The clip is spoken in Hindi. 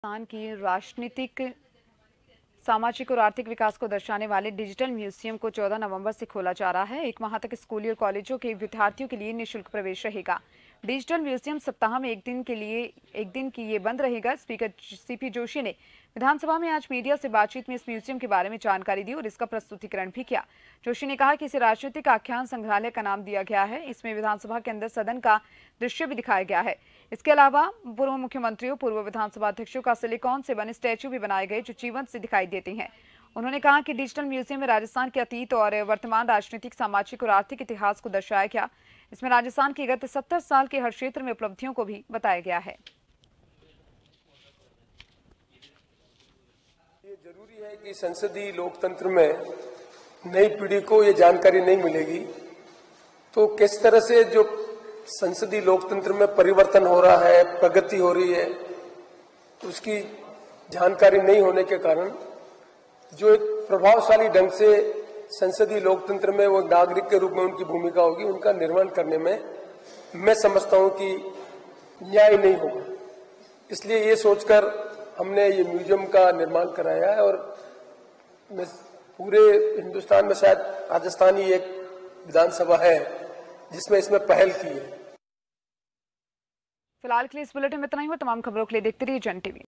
राजस्थान की राजनीतिक, सामाजिक और आर्थिक विकास को दर्शाने वाले डिजिटल म्यूजियम को 14 नवंबर से खोला जा रहा है। 1 माह तक स्कूली और कॉलेजों के विद्यार्थियों के लिए निःशुल्क प्रवेश रहेगा। डिजिटल म्यूजियम सप्ताह में एक दिन की ये बंद रहेगा। स्पीकर सीपी जोशी ने विधानसभा में आज मीडिया से बातचीत में इस म्यूजियम के बारे में जानकारी दी और इसका प्रस्तुतिकरण भी किया। जोशी ने कहा कि इसे राजनीतिक आख्यान संग्रहालय का नाम दिया गया है। इसमें विधानसभा के अंदर सदन का दृश्य भी दिखाया गया है। इसके अलावा पूर्व मुख्यमंत्रियों, पूर्व विधानसभा अध्यक्षों का सिलिकॉन से बने स्टैच्यू भी बनाए गए जो जीवंत से दिखाई देते हैं। उन्होंने कहा कि डिजिटल म्यूजियम में राजस्थान के अतीत और वर्तमान राजनीतिक, सामाजिक और आर्थिक इतिहास को दर्शाया गया। इसमें राजस्थान की गत 70 साल के हर क्षेत्र में उपलब्धियों को भी बताया गया है। ये जरूरी है कि संसदीय लोकतंत्र में नई पीढ़ी को ये जानकारी नहीं मिलेगी तो किस तरह से जो संसदीय लोकतंत्र में परिवर्तन हो रहा है, प्रगति हो रही है, तो उसकी जानकारी नहीं होने के कारण जो एक प्रभावशाली ढंग से संसदीय लोकतंत्र में वो नागरिक के रूप में उनकी भूमिका होगी, उनका निर्माण करने में मैं समझता हूं कि न्याय नहीं होगा। इसलिए ये सोचकर हमने ये म्यूजियम का निर्माण कराया है और पूरे हिंदुस्तान में शायद राजस्थान ही एक विधानसभा है जिसमें इसमें पहल की है। फिलहाल के लिए इस बुलेटिन में इतना ही हो। तमाम खबरों के लिए देखते रहिए जन टीवी।